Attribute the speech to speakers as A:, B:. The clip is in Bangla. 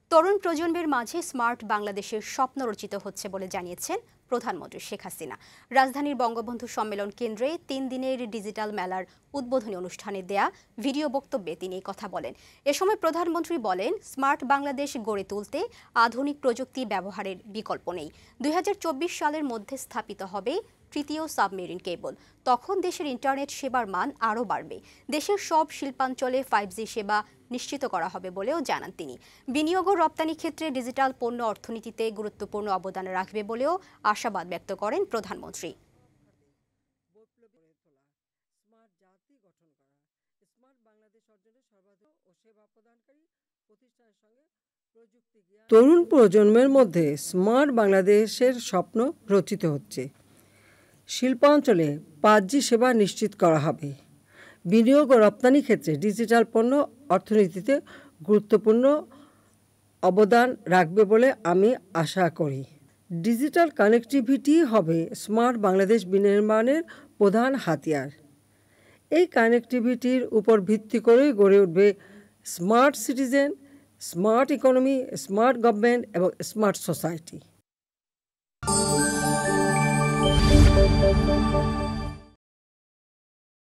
A: তরুণ প্রজন্মের মাঝে স্মার্ট বাংলাদেশের স্বপ্ন রচিত হচ্ছে বলে জানিয়েছেন প্রধানমন্ত্রী শেখ হাসিনা। রাজধানীর বঙ্গবন্ধু সম্মেলন কেন্দ্রে ৩ দিনের ডিজিটাল মেলার উদ্বোধনী অনুষ্ঠানে দেয়া ভিডিও বক্তব্যে তিনি এই কথা বলেন। এ সময় প্রধানমন্ত্রী বলেন, স্মার্ট বাংলাদেশ গড়ে তুলতে আধুনিক প্রযুক্তি ব্যবহারের বিকল্প নেই। ২০২৪ সালের মধ্যে স্থাপিত হবে তৃতীয় সাবমেরিন কেবল। তখন দেশের ইন্টারনেট সেবার মান আরও বাড়বে। দেশের সব শিল্পাঞ্চলে 5G সেবা নিশ্চিত করা হবে বলেও জানান তিনি। বিনিয়োগ ও রপ্তানি ক্ষেত্রে ডিজিটাল পণ্য অর্থনীতিতে গুরুত্বপূর্ণ অবদান রাখবে বলেও আশাবাদ ব্যক্ত করেন প্রধানমন্ত্রী।
B: তরুণ প্রজন্মের মধ্যে স্মার্ট বাংলাদেশের স্বপ্ন রচিত হচ্ছে। শিল্পাঞ্চলে 5G সেবা নিশ্চিত করা হবে। বিনিয়োগ ও রপ্তানি ক্ষেত্রে ডিজিটাল পণ্য অর্থনীতিতে গুরুত্বপূর্ণ অবদান রাখবে বলে আমি আশা করি। ডিজিটাল কানেক্টিভিটি হবে স্মার্ট বাংলাদেশ বিনির্মাণের প্রধান হাতিয়ার। এই কানেক্টিভিটির উপর ভিত্তি করেই গড়ে উঠবে smart citizen, smart economy, smart government এবং স্মার্ট সোসাইটি।